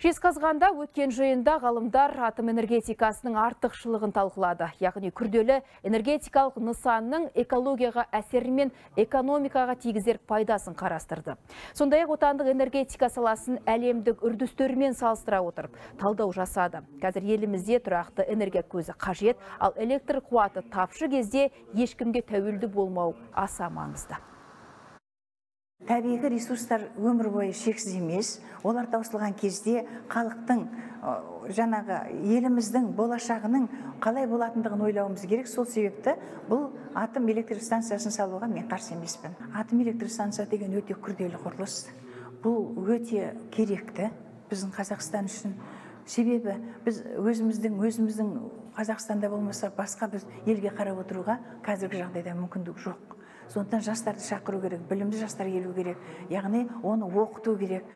Жезқазғанда өткен жиында ғалымдар атом энергетикасының артықшылығын талқылады. Яғни күрделі энергетикалық нысанның экологияға әсері мен экономикаға тигізер пайдасын қарастырды. Сондай-ақ отандық энергетика саласын әлемдік үрдістермен салыстыра отырып, талдау жасады. Қазір елімізде тұрақты энергия көзі қажет, ал электр қуаты тапшы кезде ешкімге тәуелді болмау аса маңызды. Табиғи ресурстар өмір бойы шексіз емес. Олар таусылған кезде халықтың, жаңағы еліміздің болашағының қалай болатындығын ойлауымыз керек. Сол себепті бұл атом электр станциясын салуға мен қарсы емеспін. Атом электр станция деген өте күрделі құрылыс. Бұл өте керекті біздің Қазақстан үшін. Себебі біз өзіміздің Қазақстанда болмаса басқа біз елге қарап отыруға қазіргі жағдайда мүмкіндік жоқ. Сондықтан жастарды шақыру керек, білімді жастар келу керек, яғни оны оқыту керек.